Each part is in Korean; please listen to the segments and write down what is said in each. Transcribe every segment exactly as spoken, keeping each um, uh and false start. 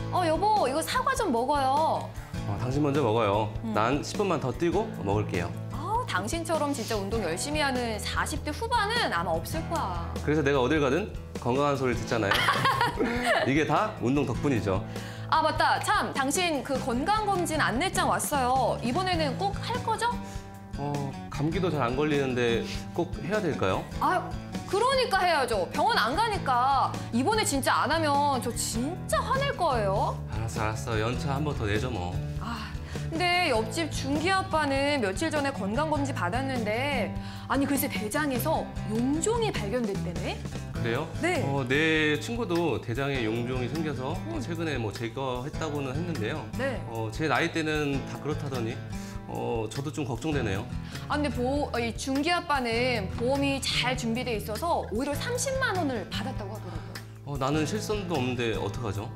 어, 여보, 이거 사과 좀 먹어요. 어, 당신 먼저 먹어요. 음. 난 십 분만 더 뛰고 먹을게요. 아, 당신처럼 진짜 운동 열심히 하는 사십 대 후반은 아마 없을 거야. 그래서 내가 어딜 가든 건강한 소리를 듣잖아요. 이게 다 운동 덕분이죠. 아, 맞다. 참, 당신 그 건강검진 안내장 왔어요. 이번에는 꼭 할 거죠? 어, 감기도 잘 안 걸리는데 꼭 해야 될까요? 아, 그러니까 해야죠. 병원 안 가니까. 이번에 진짜 안 하면 저 진짜 화낼 거예요. 알았어, 알았어. 연차 한 번 더 내줘 뭐. 아, 근데 옆집 준기 아빠는 며칠 전에 건강검진 받았는데 아니 글쎄 대장에서 용종이 발견됐다네? 그래요? 네. 어, 내 친구도 대장에 용종이 생겨서 어, 최근에 뭐 제거했다고는 했는데요. 네. 어, 제 나이 때는 다 그렇다더니 어, 저도 좀 걱정되네요. 아, 근데 보, 이 준기 아빠는 보험이 잘 준비돼 있어서 오히려 삼십만 원을 받았다고 하더라고요. 어, 나는 실손도 없는데 어떡하죠?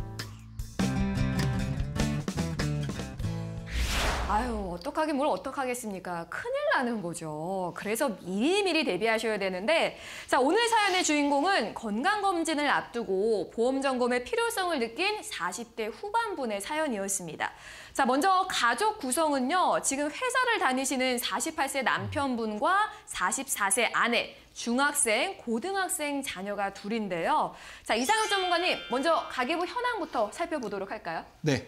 아유, 어떡하긴 뭘 어떡하겠습니까? 큰일 나는 거죠. 그래서 미리미리 대비하셔야 되는데 자, 오늘 사연의 주인공은 건강검진을 앞두고 보험점검의 필요성을 느낀 사십 대 후반분의 사연이었습니다. 자, 먼저 가족 구성은요. 지금 회사를 다니시는 사십팔 세 남편분과 사십사 세 아내, 중학생, 고등학생 자녀가 둘인데요. 자, 이상혁 전문가님, 먼저 가계부 현황부터 살펴보도록 할까요? 네.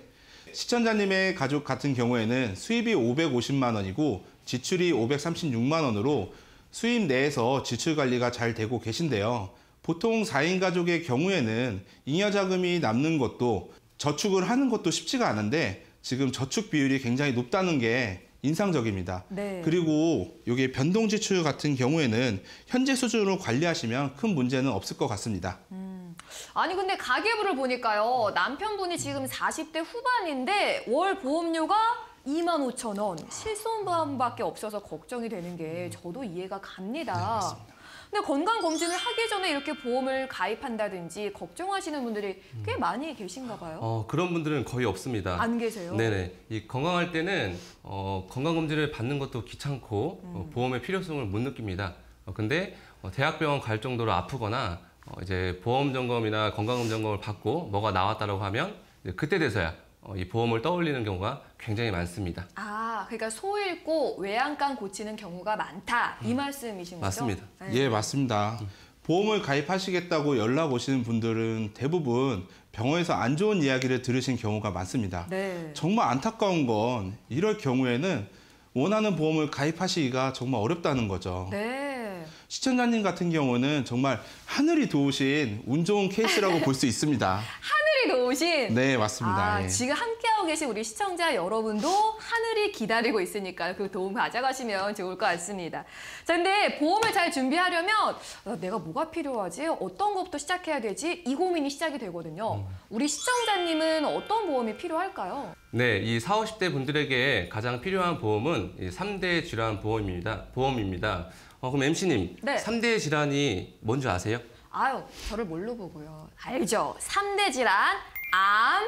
시청자님의 가족 같은 경우에는 수입이 오백오십만 원이고 지출이 오백삼십육만 원으로 수입 내에서 지출 관리가 잘 되고 계신데요. 보통 사 인 가족의 경우에는 잉여 자금이 남는 것도 저축을 하는 것도 쉽지가 않은데 지금 저축 비율이 굉장히 높다는 게 인상적입니다. 네. 그리고 이게 변동 지출 같은 경우에는 현재 수준으로 관리하시면 큰 문제는 없을 것 같습니다. 음. 아니 근데 가계부를 보니까요. 남편분이 지금 사십 대 후반인데 월 보험료가 이만 오천 원, 실손보험밖에 없어서 걱정이 되는 게 저도 이해가 갑니다. 네, 맞습니다. 근데 건강검진을 하기 전에 이렇게 보험을 가입한다든지 걱정하시는 분들이 꽤 많이 계신가 봐요. 어, 그런 분들은 거의 없습니다. 안 계세요? 네네. 이 건강할 때는 어, 건강검진을 받는 것도 귀찮고 음. 어, 보험의 필요성을 못 느낍니다. 어, 근데 어, 대학병원 갈 정도로 아프거나 어, 이제 보험점검이나 건강검진점검을 받고 뭐가 나왔다고 하면 이제 그때 돼서야 어, 이 보험을 떠올리는 경우가 굉장히 많습니다. 아, 그러니까 소 잃고 외양간 고치는 경우가 많다. 이 말씀이신 거죠? 맞습니다. 네. 예, 맞습니다. 보험을 가입하시겠다고 연락 오시는 분들은 대부분 병원에서 안 좋은 이야기를 들으신 경우가 많습니다. 네. 정말 안타까운 건 이럴 경우에는 원하는 보험을 가입하시기가 정말 어렵다는 거죠. 네. 시청자님 같은 경우는 정말 하늘이 도우신 운 좋은 케이스라고 볼 수 있습니다. 하늘이 도우신. 네, 맞습니다. 아, 예. 지금 함께하고 계신 우리 시청자 여러분도 하늘이 기다리고 있으니까 그 도움 가져가시면 좋을 것 같습니다. 자, 근데 보험을 잘 준비하려면 어, 내가 뭐가 필요하지? 어떤 것부터 시작해야 되지? 이 고민이 시작이 되거든요. 우리 시청자님은 어떤 보험이 필요할까요? 네, 이 사십, 오십 대 분들에게 가장 필요한 보험은 이 삼 대 질환 보험입니다. 보험입니다. 어, 그럼 엠씨님, 네. 삼 대 질환이 뭔지 아세요? 아유, 저를 뭘로 보고요. 알죠. 삼 대 질환, 암,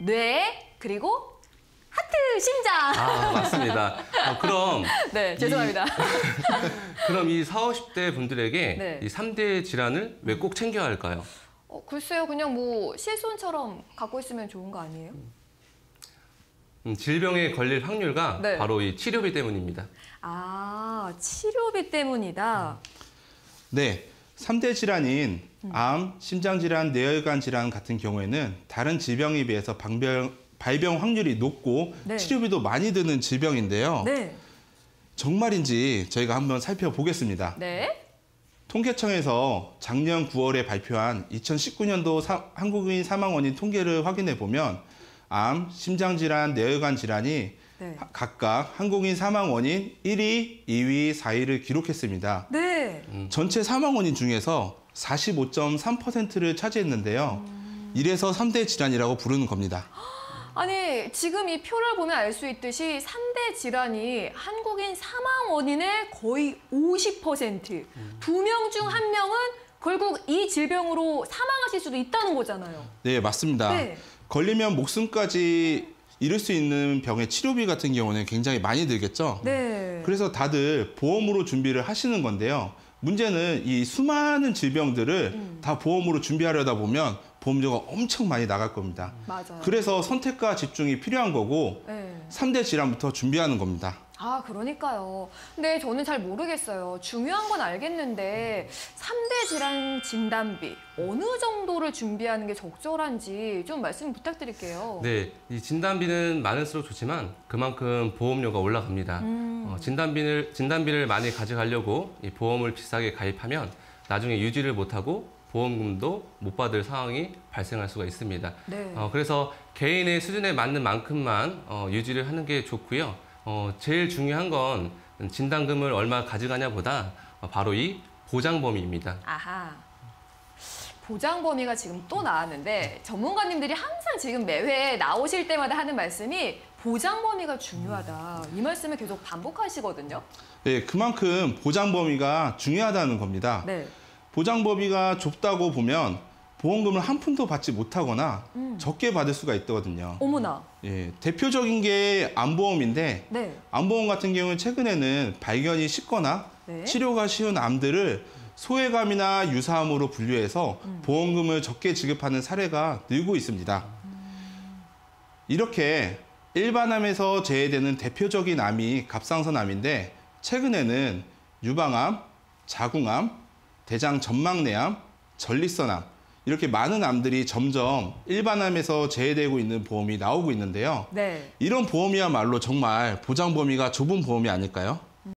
뇌, 그리고 하트, 심장. 아, 맞습니다. 어, 그럼 네, 죄송합니다. 이, 그럼 이 사십, 오십 대 분들에게 네. 이 삼 대 질환을 왜 꼭 챙겨야 할까요? 어, 글쎄요, 그냥 뭐 실손처럼 갖고 있으면 좋은 거 아니에요? 음, 질병에 걸릴 확률가 네. 바로 이 치료비 때문입니다. 아, 치료비 때문이다. 네, 삼 대 질환인 암, 심장질환, 뇌혈관 질환 같은 경우에는 다른 질병에 비해서 방병, 발병 확률이 높고 네. 치료비도 많이 드는 질병인데요. 네. 정말인지 저희가 한번 살펴보겠습니다. 네. 통계청에서 작년 구월에 발표한 이천십구 년도 사, 한국인 사망 원인 통계를 확인해 보면 암, 심장질환, 뇌혈관 질환이 네. 하- 각각 한국인 사망 원인 일 위, 이 위, 사 위를 기록했습니다. 네. 전체 사망 원인 중에서 사십오 점 삼 퍼센트를 차지했는데요. 이래서 삼 대 질환이라고 부르는 겁니다. 아니, 지금 이 표를 보면 알 수 있듯이 삼 대 질환이 한국인 사망 원인의 거의 오십 퍼센트. 두 명 중 한 명은 결국 이 질병으로 사망하실 수도 있다는 거잖아요. 네, 맞습니다. 네. 걸리면 목숨까지 잃을 수 있는 병의 치료비 같은 경우는 굉장히 많이 들겠죠. 네. 그래서 다들 보험으로 준비를 하시는 건데요. 문제는 이 수많은 질병들을 음. 다 보험으로 준비하려다 보면 보험료가 엄청 많이 나갈 겁니다. 맞아요. 그래서 선택과 집중이 필요한 거고 네. 삼 대 질환부터 준비하는 겁니다. 아, 그러니까요. 근데 저는 잘 모르겠어요. 중요한 건 알겠는데 삼 대 질환 진단비 어느 정도를 준비하는 게 적절한지 좀 말씀 부탁드릴게요. 네, 이 진단비는 많을수록 좋지만 그만큼 보험료가 올라갑니다. 음. 어, 진단비를 진단비를 많이 가져가려고 이 보험을 비싸게 가입하면 나중에 유지를 못하고 보험금도 못 받을 상황이 발생할 수가 있습니다. 네. 어, 그래서 개인의 수준에 맞는 만큼만 어, 유지를 하는 게 좋고요. 어, 제일 중요한 건 진단금을 얼마 가져가냐보다 어, 바로 이 보장 범위입니다. 아하. 보장 범위가 지금 또 나왔는데 전문가님들이 항상 지금 매회 나오실 때마다 하는 말씀이 보장 범위가 중요하다. 이 말씀을 계속 반복하시거든요. 네, 그만큼 보장 범위가 중요하다는 겁니다. 네. 보장 범위가 좁다고 보면 보험금을 한 푼도 받지 못하거나 음. 적게 받을 수가 있거든요. 어머나. 예, 대표적인 게 암보험인데 네. 암보험 같은 경우는 최근에는 발견이 쉽거나 네. 치료가 쉬운 암들을 소외감이나 유사암으로 분류해서 음. 보험금을 적게 지급하는 사례가 늘고 있습니다. 이렇게 일반암에서 제외되는 대표적인 암이 갑상선암인데 최근에는 유방암, 자궁암, 대장 전망내암, 전립선암 이렇게 많은 암들이 점점 일반암에서 제외되고 있는 보험이 나오고 있는데요. 네. 이런 보험이야말로 정말 보장 범위가 좁은 보험이 아닐까요?